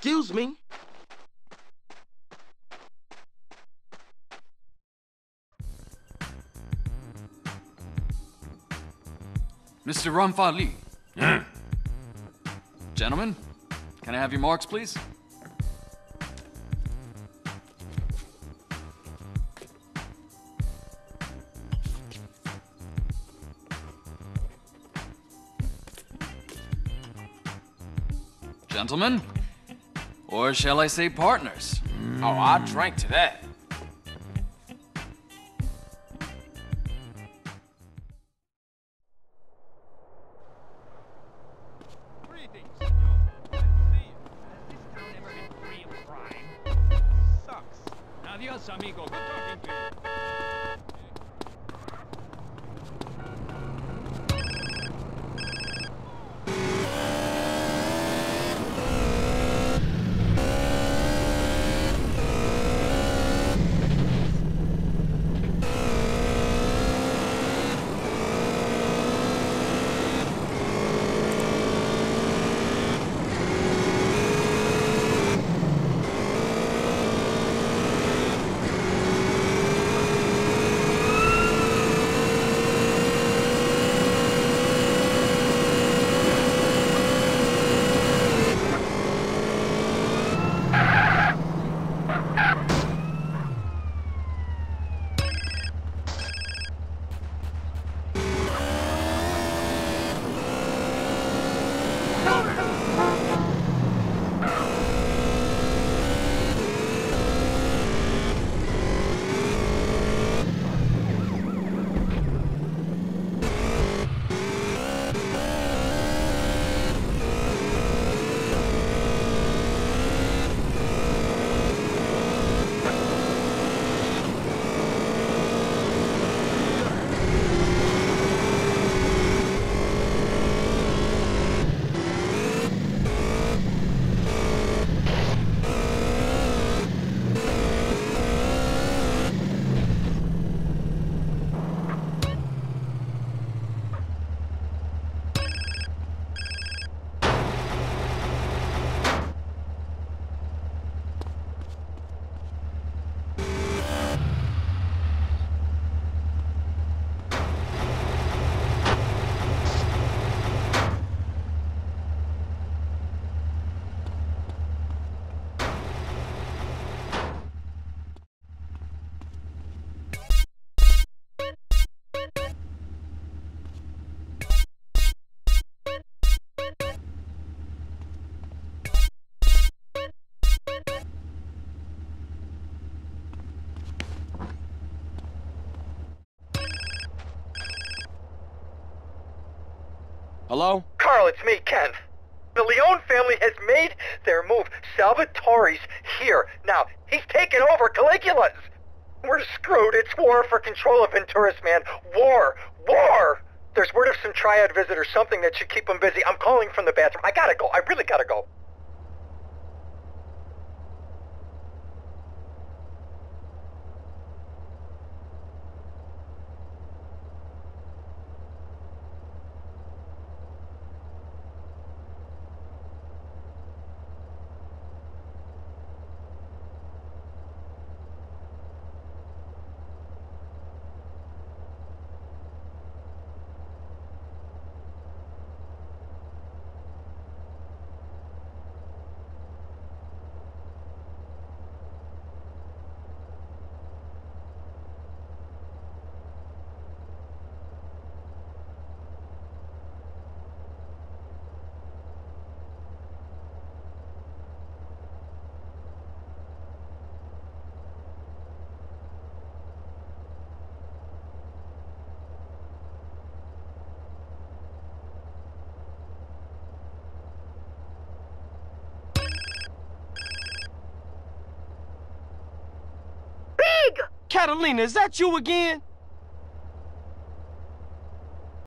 Excuse me. Mr. Ranfa Li. Gentlemen, can I have your marks, please? Gentlemen, or shall I say partners? Oh, I drank to that. Greetings, senor. Glad to see you. Has this town ever been free of crime? Sucks. Adios, amigo. Good talking to you. Hello? Carl, it's me, Ken. The Leone family has made their move. Salvatore's here. Now, he's taken over Caligula's. We're screwed. It's war for control of Venturas, man. War! War! There's word of some triad visitors, something that should keep them busy. I'm calling from the bathroom. I gotta go. I really gotta go. Catalina, is that you again?